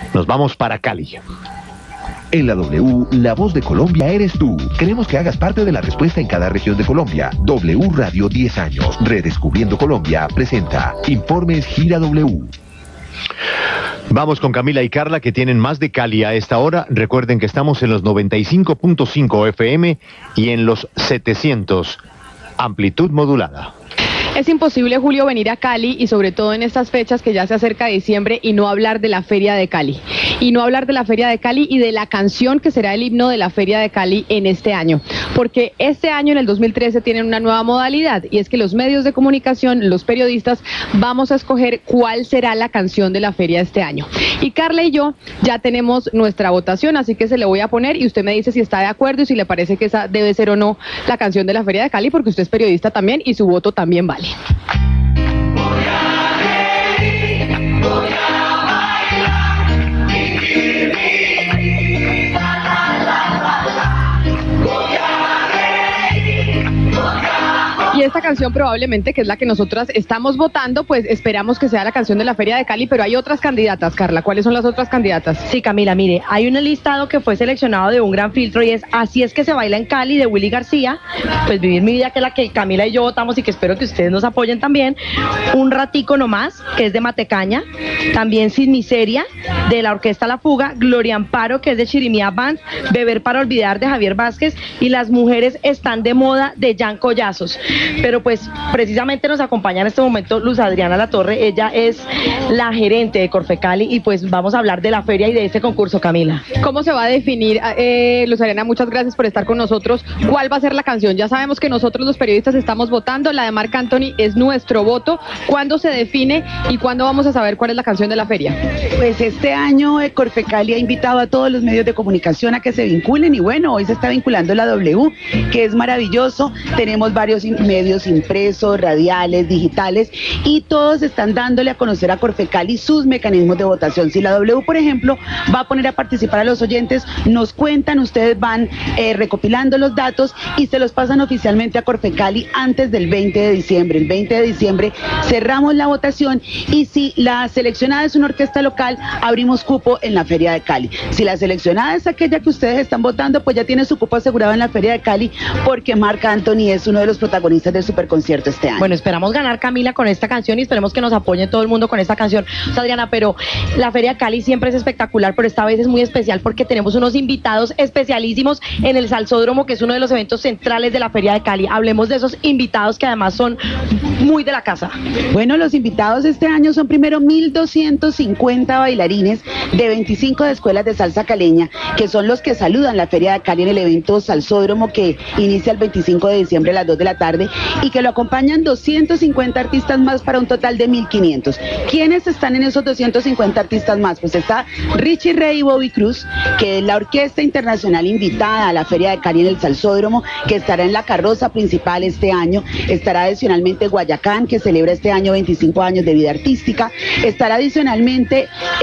Nos vamos para Cali. En la W, la voz de Colombia eres tú. Queremos que hagas parte de la respuesta en cada región de Colombia. W Radio 10 años, Redescubriendo Colombia, presenta Informes Gira W. Vamos con Camila y Carla, que tienen más de Cali a esta hora. Recuerden que estamos en los 95.5 FM y en los 700, amplitud modulada. Es imposible, Julio, venir a Cali y sobre todo en estas fechas que ya se acerca diciembre y no hablar de la Feria de Cali. Y no hablar de la Feria de Cali y de la canción que será el himno de la Feria de Cali en este año. Porque este año, en el 2013, tienen una nueva modalidad y es que los medios de comunicación, los periodistas, vamos a escoger cuál será la canción de la feria este año. Y Carla y yo ya tenemos nuestra votación, así que se le voy a poner y usted me dice si está de acuerdo y si le parece que esa debe ser o no la canción de la Feria de Cali, porque usted es periodista también y su voto también vale. Voy a reír, voy a bailar, vivir mi vida, voy a reír, voy a bailar. Y esta canción probablemente, que es la que nosotras estamos votando, pues esperamos que sea la canción de la Feria de Cali, pero hay otras candidatas, Carla. ¿Cuáles son las otras candidatas? Sí, Camila, mire, hay un listado que fue seleccionado de un gran filtro y es Así es que se baila en Cali, de Willy García. Pues Vivir mi vida, que es la que Camila y yo votamos y que espero que ustedes nos apoyen también. Un ratico nomás, que es de Matecaña. También Sin Miseria, de la Orquesta La Fuga. Gloria Amparo, que es de Chirimía Band. Beber para olvidar, de Javier Vázquez. Y Las mujeres están de moda, de Jan Collazos. Pero pues precisamente nos acompaña en este momento Luz Adriana Latorre. Ella es la gerente de Corfecali y pues vamos a hablar de la feria y de este concurso, Camila. ¿Cómo se va a definir, Luz Adriana? Muchas gracias por estar con nosotros. ¿Cuál va a ser la canción? Ya sabemos que nosotros los periodistas estamos votando, la de Marc Anthony es nuestro voto. ¿Cuándo se define y cuándo vamos a saber cuál es la canción de la feria? Pues este año Corfecali ha invitado a todos los medios de comunicación a que se vinculen y bueno, hoy se está vinculando la W, que es maravilloso. Tenemos varios medios impresos, radiales, digitales y todos están dándole a conocer a Corfecali sus mecanismos de votación. Si la W, por ejemplo, va a poner a participar a los oyentes, nos cuentan, ustedes van recopilando los datos y se los pasan oficialmente a Corfecali antes del 20 de diciembre. El 20 de diciembre cerramos la votación y si la seleccionada es una orquesta local, abrimos cupo en la Feria de Cali. Si la seleccionada es aquella que ustedes están votando, pues ya tiene su cupo asegurado en la Feria de Cali porque Marc Anthony es uno de los protagonistas del superconcierto este año. Bueno, esperamos ganar, Camila, con esta canción y esperemos que nos apoye todo el mundo con esta canción. O sea, Adriana, pero la Feria de Cali siempre es espectacular, pero esta vez es muy especial porque tenemos unos invitados especialísimos en el Salsódromo, que es uno de los eventos centrales de la Feria de Cali. Hablemos de esos invitados que además son muy de la casa. Bueno, los invitados este año son primero 1.250 bailarines de 25 de escuelas de salsa caleña, que son los que saludan la Feria de Cali en el evento Salsódromo que inicia el 25 de diciembre a las 2 de la tarde y que lo acompañan 250 artistas más para un total de 1.500. ¿Quiénes están en esos 250 artistas más? Pues está Richie Ray y Bobby Cruz, que es la orquesta internacional invitada a la Feria de Cali en el Salsódromo, que estará en la carroza principal este año. Estará adicionalmente Guayacán, que celebra este año 25 años de vida artística. Estará adicionalmente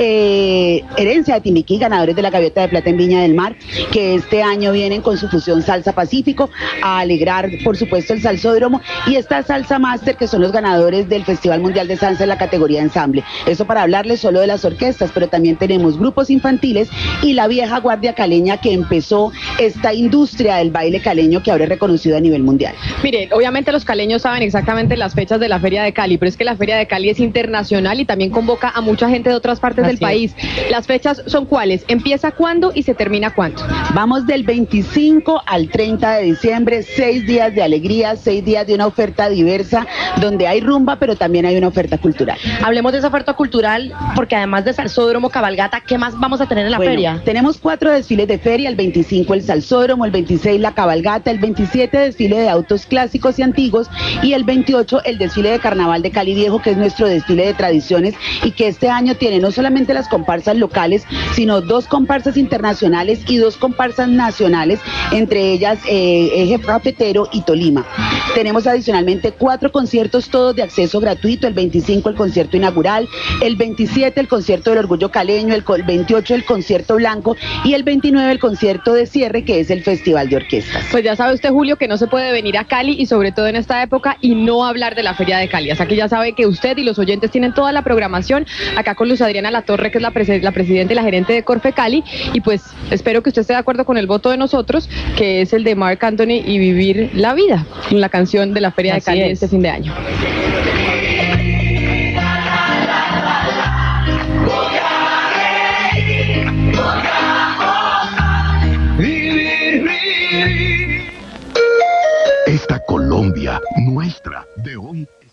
Herencia de Timbiquí, ganadores de la Gaviota de Plata en Viña del Mar, que este año vienen con su fusión Salsa Pacífico a alegrar, por supuesto, el Salsódromo. Y está Salsa Master, que son los ganadores del Festival Mundial de Salsa en la categoría ensamble. Eso para hablarles solo de las orquestas, pero también tenemos grupos infantiles y la vieja guardia caleña que empezó esta industria del baile caleño que ahora es reconocido a nivel mundial. Mire, obviamente los caleños saben exactamente las fechas de la Feria de Cali, pero es que la Feria de Cali es internacional y también convoca a mucha gente de otras partes del país. ¿Las fechas son cuáles? ¿Empieza cuándo y se termina cuándo? Vamos del 25 al 30 de diciembre, 6 días de alegría, 6 días de una oferta diversa, donde hay rumba, pero también hay una oferta cultural. Hablemos de esa oferta cultural, porque además de Salsódromo, cabalgata, ¿qué más vamos a tener en la feria? Tenemos 4 desfiles de feria, el 25 el Salsódromo, el 26 la cabalgata, el 27 desfile de autos clásicos y antiguos y el 28 el desfile de carnaval de Cali Viejo, que es nuestro desfile de tradiciones y que este año tiene no solamente las comparsas locales, sino 2 comparsas internacionales y 2 comparsas nacionales, entre ellas Eje Cafetero y Tolima. Tenemos tenemos adicionalmente 4 conciertos, todos de acceso gratuito. El 25 el concierto inaugural, el 27 el concierto del Orgullo Caleño, el 28 el concierto blanco y el 29 el concierto de cierre, que es el Festival de Orquestas. Pues ya sabe usted, Julio, que no se puede venir a Cali y sobre todo en esta época y no hablar de la Feria de Cali. O sea que ya sabe que usted y los oyentes tienen toda la programación acá con Luz Adriana Latorre, que es la presidenta y la gerente de Corfe Cali, y pues espero que usted esté de acuerdo con el voto de nosotros, que es el de Marc Anthony y Vivir la Vida, la canción de la Feria de Cali este fin de año. Esta Colombia nuestra de hoy